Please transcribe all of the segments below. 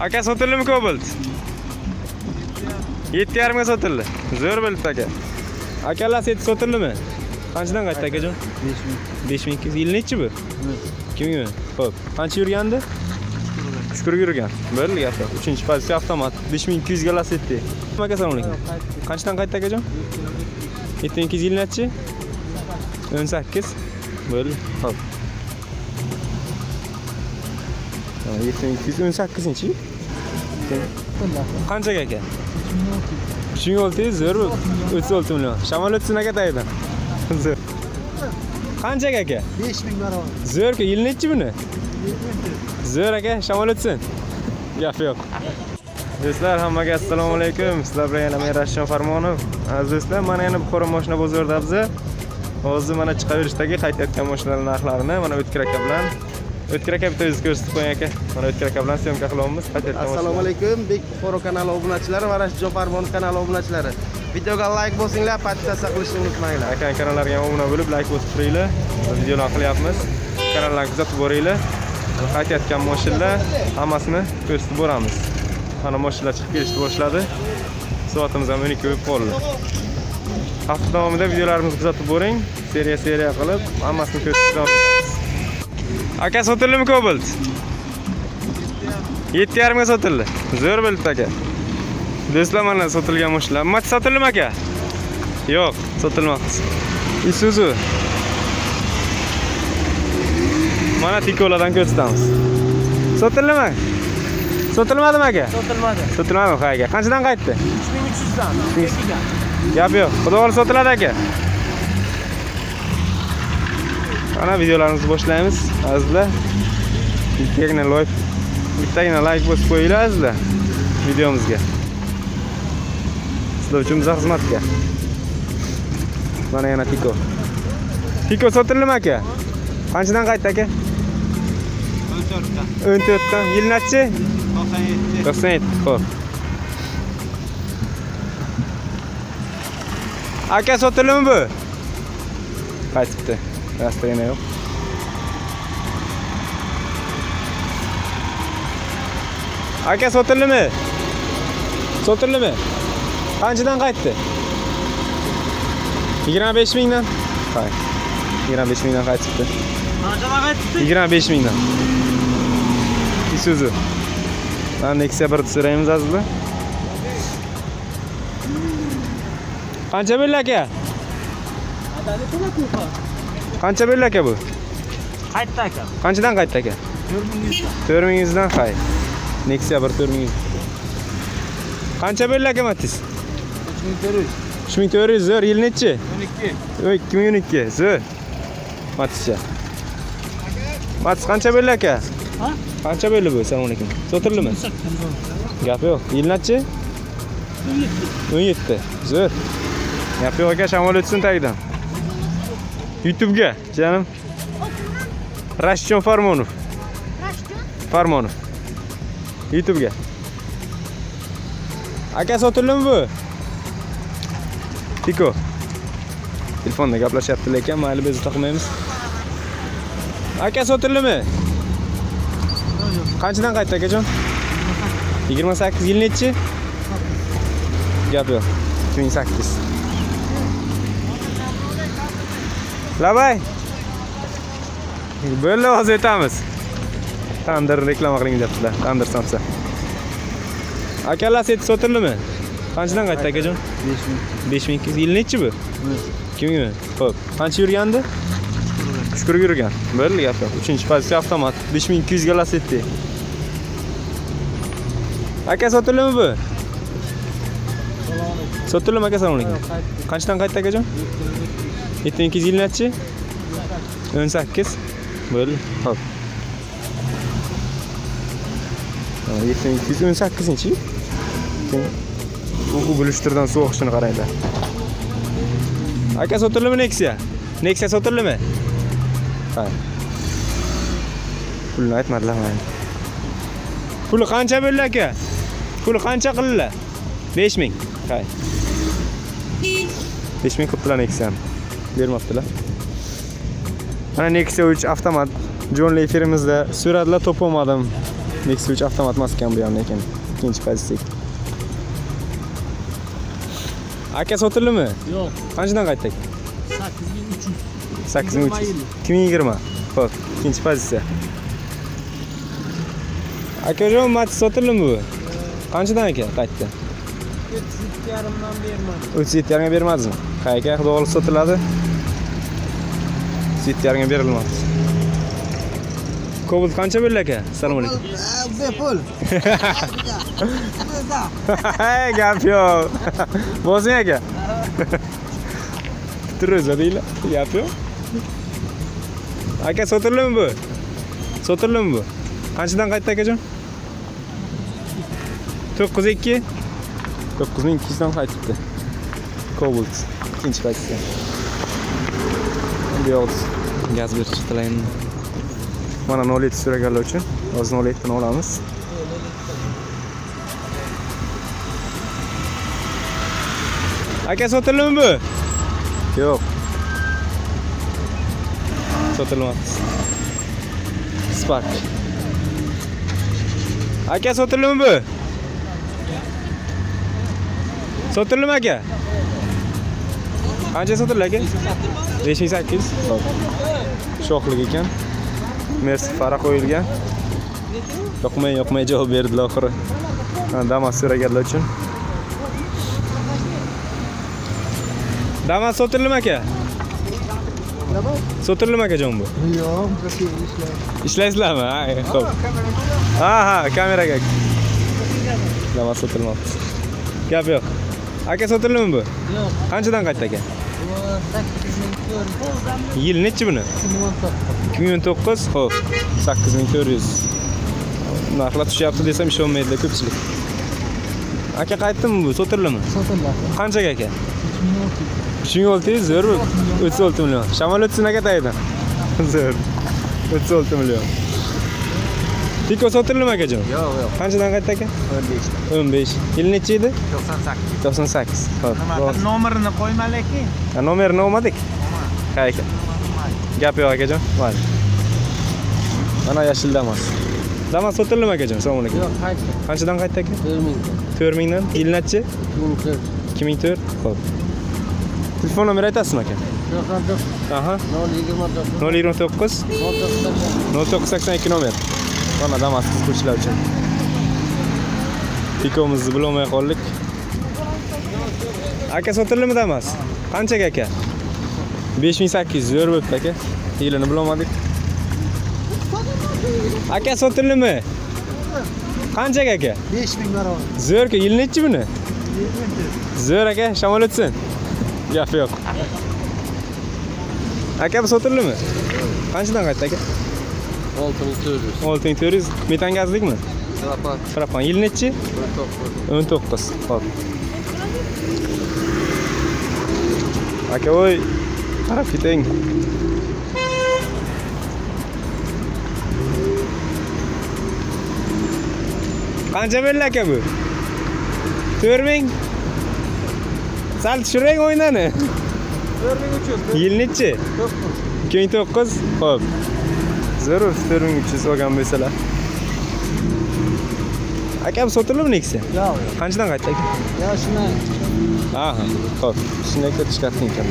Aka sotildimi Cobalt? 7,5 ga sotildi. Zo'r bo'libdi aka. Akalar set sotildimi? Qanchadan qaytdi akajon? 5200. Yil nechi bu? 2000. Xo'p. Qancha yurgandi? 3 kun yurgan. Bo'ldi gaplar. 3-pozitsiya avtomat. 5200 ga Lacetti. Aka assalomu alaykum. Qanchadan qaytdi akajon? 7200 yil nechi? 18. Bo'ldi. Xo'p. 7218-chi? Qanchaga aka? 3600 zo'r bu. 36 million. Shamol o'tsin aka tagidan. Zo'r. Qanchaga aka? 5000 barobar. Zo'r-ku, yil nechi buni? Zo'r aka, shamol o'tsin. Gap yo'q. Do'stlar, hammaga assalomu alaykum. Sizlar bilan yana men Rashidjon Farmonov. Aziz do'stlar, mana yana Buxoro mashina bozoridamiz. Hozir mana chiqaverishdagi qaytayotgan mashinalar narxlarini mana O'tkir aka bilan O'tkir aka bitta o'zingiz ko'rsatib qo'ying aka. Mana O'tkir aka bilan syomka qilyapmiz. Assalomu alaykum. Bek Buxoro kanali obunachilari va Rashidjon Farmonov kanali obunachilari. Videoga like bosinglar, podpisatsiya qilishni unutmanglar. Aka kanallariga obuna bo'lib, like bosib turinglar. Videolar qilyapmiz. Kanallarni kuzatib boringlar. Qaytayotgan mashinalar hammasini ko'rsatib boramiz. Mana mashinalar chiqib kelishni boshladi. Soatimiz ham 12 bo'lib qoldi. Hafta davomida videolarimizni kuzatib boring. Seriya qilib, hammasini ko'rsatib boramiz. Aka sotildimi Cobalt? 7,5 ga sotildi. Zo'r bo'libdi aka. Do'stlar, mana sotilgan mashinalar. Mat sotildimi aka? Yo'q, sotilmoqda. Isuzu. Mana Tikolardan ko'rsatamiz. Sotildimi? Sotilmadimi aka? Sotilmadi. Sotilmadimi aka? Qanchadan qaytdi? 3300 dan. Gap yo'q. Xudo xohlasa sotiladi aka. Ana videolarimizni boshlaymiz. Azizlar, bittagina like bosib qo'yinglar azizlar videomizga. Sizlar uchun bizga xizmatga. Mana yana Tiko. Tiko sotildimi aka? Qanchadan qaytdi aka? 14 dan. Yil nechi? 97. Xo'p. Aka sotildimi bu? Qaytibdi. Rasta yana yo'q. Aka sotildimi? Sotildimi? Qanchadan qaytdi? 25 dan. Hay. 25 dan qaytibdi. Qanchadan qaytdi? 25 dan. Isuzu. Mana Nexia 1 so'raymiz azizlar. Qancha bo'ldi aka? Qancha bo'ldi aka bu? Qaytdi aka. Qanchadan qaytdi aka? 4000 dan. Hay. Nexia 1 4000. Qancha bo'ldi aka Matiz? 3400. 3400 zo'r. Yil nechi? 12. 2012 zo'r. Matizcha. Matiz qancha bo'ldi aka? Ha? Qancha bo'ldi bu? Assalomu alaykum. Sotildimi? Gap yo'q. Yil nechi? 17. Zo'r. Gap yo'q aka, shamol o'tsin tagidan. YouTube'ga canım. Rashidjon Farmonov. Farmonov. YouTube'ga. Aka sotildimi bu? Tiko. Telefonda gaplashyapti lekin mayli biz taqmaymiz. Aka sotildimi? Qanchadan qaytdi akajon? 28 yil nechi? Gap yo'q. 2008. Labay. Bo'ldi, hozir aytamiz. Tandir reklama qiling debdilar. Tandir Samsa. Akalar set sotildimi? Qanchadan qaytdi akajon? 5200. Yil nechi bu? 2000. Xo'p. Qancha yurgandi? 3 kun yurgan. Bo'ldi gap yo'q. 3-pozitsiya avtomat. 5200 ga Lacetti. Aka sotildimi bu? Sotildimi aka? Assalomu alaykum. Qanchadan qaytdi akajon? 7200 yil nechi? 18. Bo'ldi. Xo'p. 7218-chi? Bu gulishtirdan so'qishini qaranglar. Aka sotildimi Nexia? Nexia sotildimi? Ha. Pulni aytmadilar mana. Puli qancha bo'ldi aka? Puli qancha qildilar? 5000. Hay. 5000 qildilar Nexia'ni. Bermabdilar. Mana Nexia 3 avtomat John Lee firmamizda suratlar topolmadim. Nexus 3 avtomat maskan bu ham ekan. Ikkinchi pozitsiya. Aka sotildimi? Yo'q. Qanchadan qaytdik? 8300. 8300. 2020. Xo'p, ikkinchi pozitsiya. Akajon, Matiz sotildimi bu? Qanchadan aka qaytdi? 37,5dan bermadi. 37,5 bermadingizmi? Qayga xudo xohlasa sotiladi? 37,5 berilmoqda. Cobalt qancha bo'ldi aka? Assalomu alaykum. Bepul. Hey, gap yo'q. Bo'lsin aka. Turza deylar. Gap yo'q. Aka sotildimi bu? Sotildimi bu? Qanchadan qaytdi akajon? 92. 9200dan qaytibdi. Cobalt. İkinci pozitsiya. Bu yo'q. Gaz berish tilayman. Mana 07 so'raganlar uchun hozir 07 dan olamiz. Aka sotildimi bu? Yo'q. Sotilmadi. Spark. Aka sotildimi bu? Sotildimi aka? Qancha sotildi aka? 5800. Xo'p. Shoxlik ekan. Mersi fara qo'yilgan. Yoqmay javob berdilar oxiri. Damas so'raganlar uchun. Damas sotildimi aka? Sotildimi akajon bu? Yo'q, Ishlaysizlarmi? Ha, xo'p. Ha, kameraga. Damas sotilmoqda. Gap yo'q. Aka sotildimi bu? Yo'q. Qanchadan qaytdi aka? 8400. Yil nechi buni? 2019. Xo'p. 8400. Narxlar tushyapti desam ishonmaydi ko'pchilik. Aka qaytdimi bu? Sotildimi? Sotildi. Qanchaga aka? 3600. 3600 zo'r bu. 36 million. Shamol o'tsin aka tayidan. Zo'r. 36 million. Tiko sotildimi akajon? Yo'q. Qanchadan qaytdi aka? 15. 15. Yil nechi edi? 98. 98. Xo'p. Nomerini qo'ymadik-ki. Nomerini olmadik. Ha aka. Gap yo'q akajon. Mayli. Mana yashil Damas. Damas sotildimi akajon? Assalomu alaykum. Yo'q, qaytdi. Qanchadan qaytdi aka? 4000. 4000 dan. Yil nechi? 2004. 2004. Xo'p. Telefon nomeri aytasizmi aka? 94. Aha. 029. 029 0982 nomer. Mana Damas qizlar uchun. Tikomizni bilolmay qoldik. Aka sotildimi Damas? Qanchaga aka? 5800 zo'r bo'pti aka. Yilini bilolmadik. Aka sotildimi? Qanchaga aka? 5000 barobar. Zo'r-ku, yil nechi buni? Zo'r aka, shamol o'tsin. Gap yo'q. Aka bu sotildimi? Qanchadan qaytdi aka? 6400. 6400. Metan gazlikmi? Propan. Propan. Yil nechi? 19. Xo'p. Aka voy, qarab keting. Qancha belli aka bu? 4000. Sal tushirang o'ynani. 4300. Yil nechi? 2009. Xo'p. Zarur 4300 olgan bo'lsalar. Aka bu sotildimi Nexia? Yo'q. Qanchadan qaytdi aka? Yo'q, shuni. Aha, xo'p. Shunday chiqarting ekan.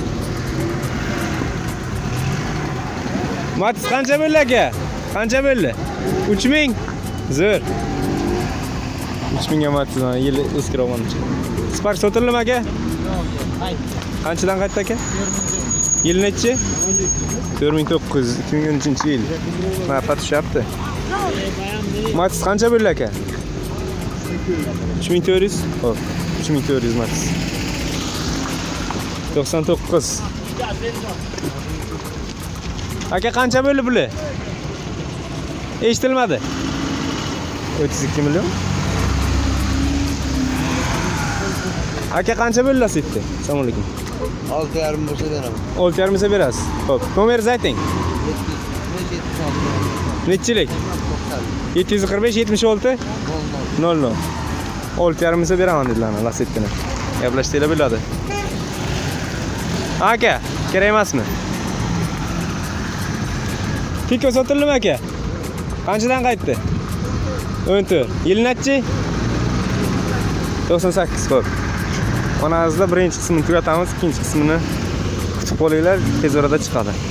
Matiz qancha bo'ldi aka? Qancha bo'ldi? 3000. Zo'r. 3000 ga Matiz yil eskiroqman. Spark sotildimi aka? Yo'q, qaytdi. Qanchadan qaytdi aka? 4000. Yil nechi? 4900, 2013-yil. Narxlar tushyapti. Matiz qancha bo'ldi aka? 3400. Xo'p, 3400 Matiz. 99. Aka qancha bo'ldi puli? Eshitilmadi. 32 million. Aka qancha bo'ldi lasitdi? Assalomu alaykum. 6,5 bo'lsa beraman. 6,5 mingga berasiz. Xo'p, nomeringizni ayting. Nechilik? 745 76 00. 6,5 mingga beraman dedilar lasitni. Gaplashtinglar bo'ladi. Aka, kerak emasmi? Tiko sotildimi aka? Qanchadan qaytdi? 14. Yil nechi? 98. Xo'p. Onangizda birinchi qismini tugatamiz, ikkinchi qismini kutib qolinglar, tez orada chiqadi.